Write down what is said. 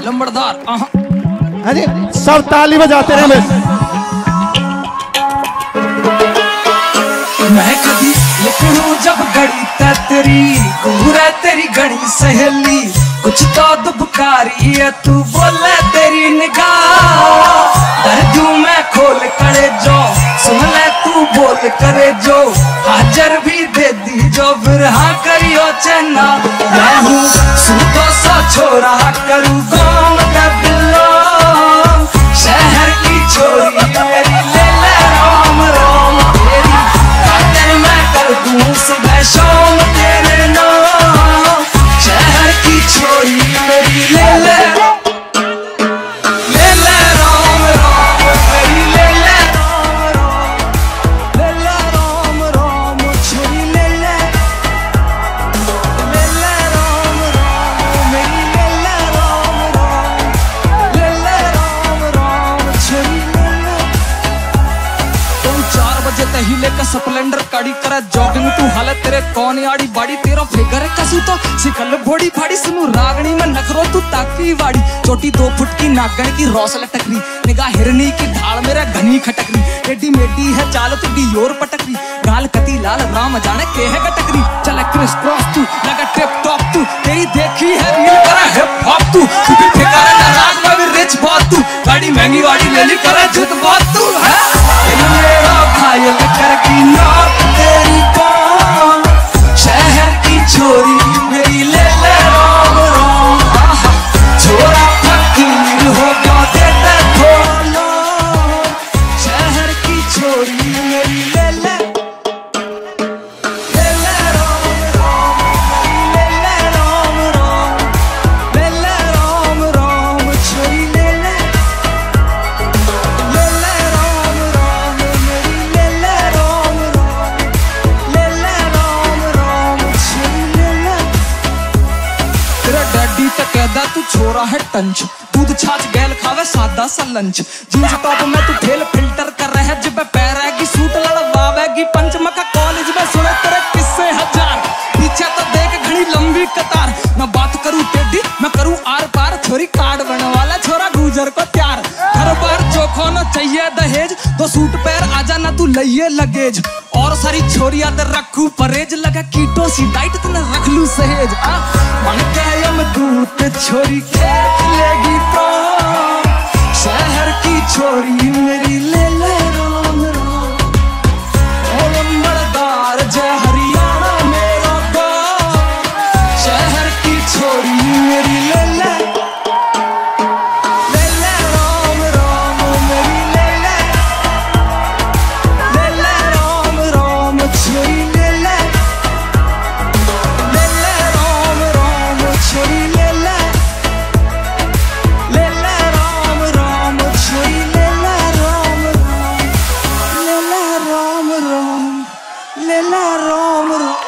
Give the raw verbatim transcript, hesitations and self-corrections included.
लंबड़दार। हाँ जी, सब ताली बजाते रहे बस। मैं कभी लिखूं जब गड़ी तेरी घूरे तेरी गड़ी सहेली, कुछ तो दुबकारी है तू बोले तेरी निगाह। दर्द मैं खोल करे जो सुन ले तू बोल करे जो, हाजर भी दे दी जो फिर हाँ करियो चन्ना। मैं हूँ सूदो सा छोरा करूँ गाँव का बिल्लो, शहर की छोरी मेरी ले ले राम राम तेरी, खातिर मैं कर दूँ सुबह शाम तेरे नाम। शहर की छोरी मेरी ले ले ले ले राम राम मेरी ले ले राम राम, ले ले राम राम छोरी ले ले ले ले राम राम मेरी ले ले राम राम, ले ले राम राम छोरी ले ले। तुम चार बजे तहिले का स्प्लेंडर काड़ी करा जॉगिंग तू हालत तेरे कौन आड़ी बाड़ी तेरा फिगर कसू तो सिखल भोड़ी फाड़ी सुनू रागनी में नखरो तू ताकी वाड़ी, चोटी दो फुट की नागण की रौस लटकरी, निगाह हिरनी की ढाल मेरा घनी खटकरी, टेढ़ी मेढ़ी है चाल तू डियोर पटकरी, गाल कती लाल राम जाने के है गटकरी। चल क्रिस क्रॉस तू लगा टिप टॉप तू, तेरी देखी है रील करा हिप हॉप तू, तू भी ठेकारा नाराज मैं भी रिच बहुत तू, गाड़ी महंगी वाड़ी ले ली करा जिद बहुत तू है मेरा घायल करकी नाक तेरी बाँ। शहर की छोरी मेरी ले ले राम राम, छोरा फकीर हो गया देता थोड़ा। शहर की छोरी मेरी ले ले ले ले राम राम, ले ले राम राम, ले ले राम राम छोरी ले ले ले ले राम राम मेरी ले ले राम राम, ले ले राम राम छोरी ले ले। तेरा डैडी तक कहदा तू छोरा है टंच, दूध छाछ गैल खावे सादा सा लंच, जींस टॉप में तू ठेल फिल्टर कर रहा है, जिब पैरेगी सूट लड़वावेगी पंच, मका कॉलेज में सुने तेरे किस्से हजार, पीछे तो देख घड़ी लंबी कतार। मैं बात करूं टेढ़ी मैं करूं आर पार, छोरी कार्ड बनने वाला छोरा गुजर को त्यार, हर बार चोखो न चाहिए दहेज, दो सूट पैर आजा ना तू लइये लगेज, और सारी छोरिया ते रखू परहेज, लगा कीटो सी डाइट तने रख लू सहेज। आ मन के यम दूत छोरी खेत लेगी प्राण, शहर की छोरी मेरी ले ले राम राम, ओ लंबड़दार जय हरियाणा मेरा गाँव। शहर की छोरी मेरी ले ले ले ले राम राम मेरी ले ले ले ले राम राम छोरी ले ले ले ले राम राम छोरी ले ले ले ले राम राम छोरी ले ले राम राम, ले ले राम राम, ले ले राम राम।